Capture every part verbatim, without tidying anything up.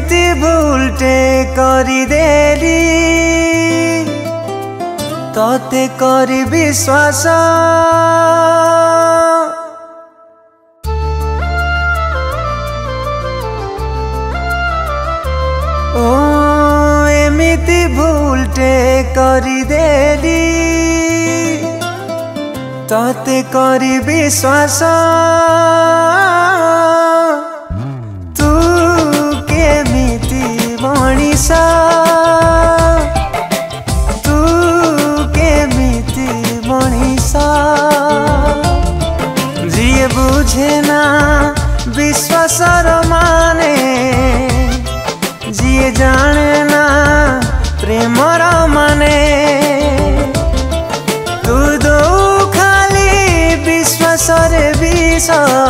एमिति भूलटे करिदेली तोते करी विश्वास ओ एमिति भूलटे करिदेली तोते करी विश्वास तू केमिति मनीष तू केमिति मनीष जिए बुझे ना विश्वासर माने जिए जाने ना प्रेमर माने तू दो खाली विश्वासरे विष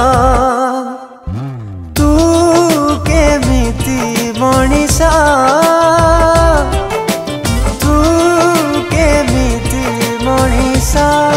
तू केमिति मनीष तू केमिति मनीष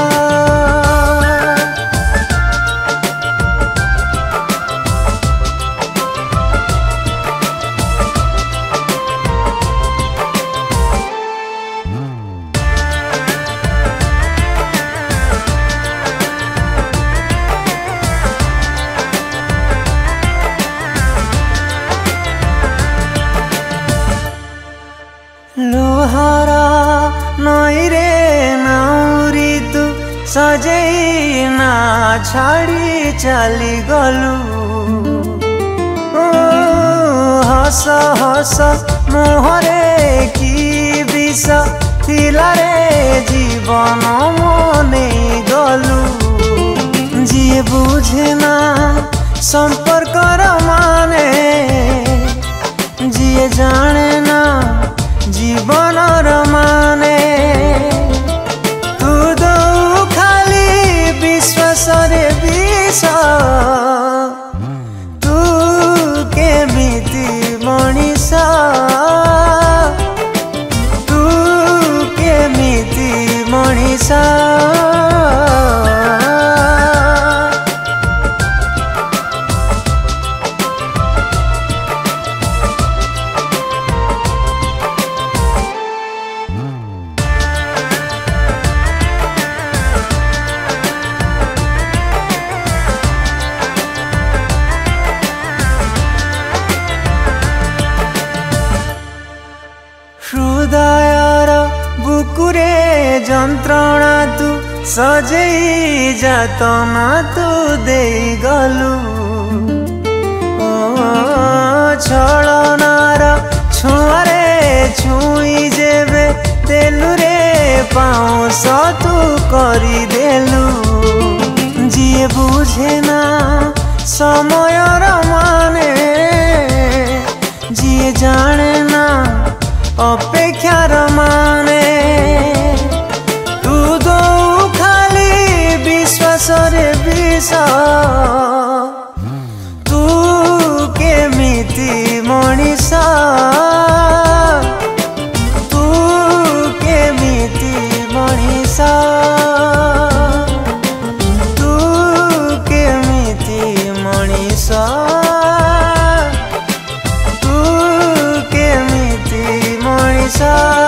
लोहारा नई रे नाउरी तू सजई ना छाड़ी चली गलू ओ हस हस मोहरे की विष थिला रे जीवन मने गलू जिए बुझे ना संपर्कर माने जिए जाने ना जीवन माने तू दो खाली विश्वासरे विष तू केमिति मनीष तू केमिति मनीष हृदयर बुकुरे जंत्रणा तू सजई जातना तू दे गलु ओ छलनार छुआरे छुई जेबे देलु रे पाउस तू करी देलु जिए बुझे ना समयर माने जिए जाने ना अपेक्षार माने तू दो खाली विश्वासरे विष तू केमिति मनीष तू केमिति मनीष तू केमिति मनीष तू केमिति मनीष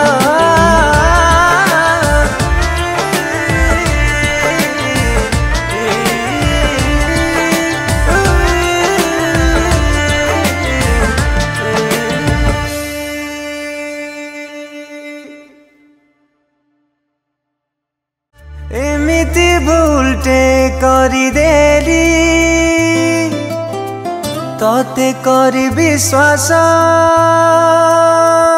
एमिति भूलटे करिदेली तोते करी विश्वास।